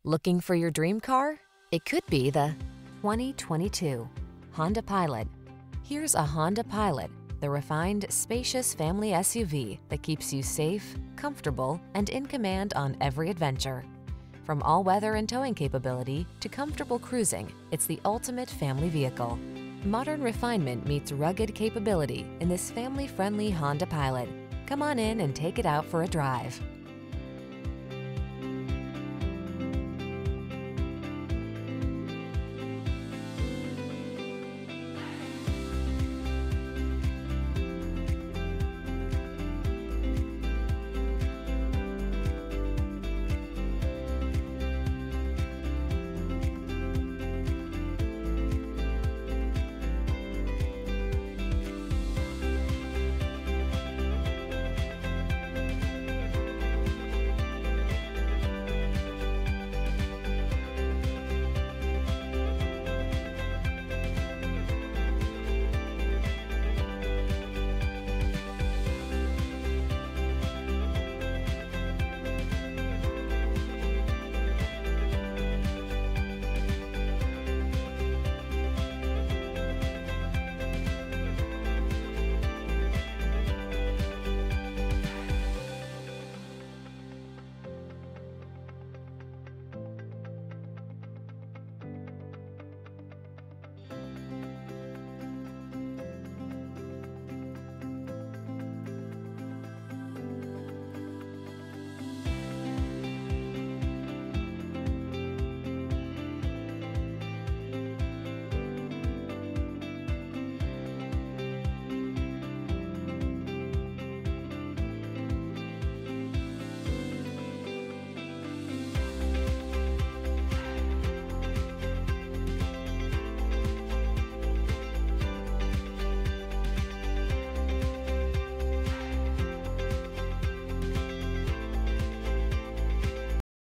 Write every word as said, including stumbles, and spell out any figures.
Looking for your dream car? It could be the twenty twenty-two Honda Pilot. Here's a Honda Pilot, the refined, spacious family S U V that keeps you safe, comfortable, and in command on every adventure. From all-weather and towing capability to comfortable cruising, it's the ultimate family vehicle. Modern refinement meets rugged capability in this family-friendly Honda Pilot. Come on in and take it out for a drive.